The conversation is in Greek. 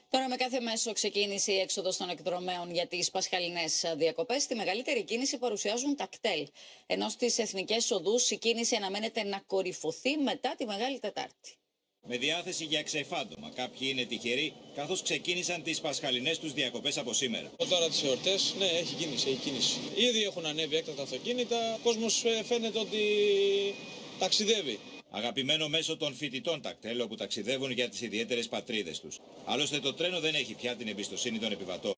Τώρα με κάθε μέσο ξεκίνησε η έξοδος των εκδρομέων για τις πασχαλινές διακοπές. Τη μεγαλύτερη κίνηση παρουσιάζουν τα κτέλ. Ενώ στις εθνικές οδούς η κίνηση αναμένεται να κορυφωθεί μετά τη Μεγάλη Τετάρτη. Με διάθεση για ξεφάντωμα. Κάποιοι είναι τυχεροί, καθώς ξεκίνησαν τις πασχαλινές τους διακοπές από σήμερα. Τώρα τις εορτές, ναι, έχει κίνηση. Ήδη έχουν ανέβει έκτακτα αυτοκίνητα. Ο κόσμος φαίνεται ότι ταξιδεύει. Αγαπημένο μέσο των φοιτητών τα κτέλ, όπου ταξιδεύουν για τις ιδιαίτερες πατρίδες τους. Άλλωστε το τρένο δεν έχει πια την εμπιστοσύνη των επιβατών.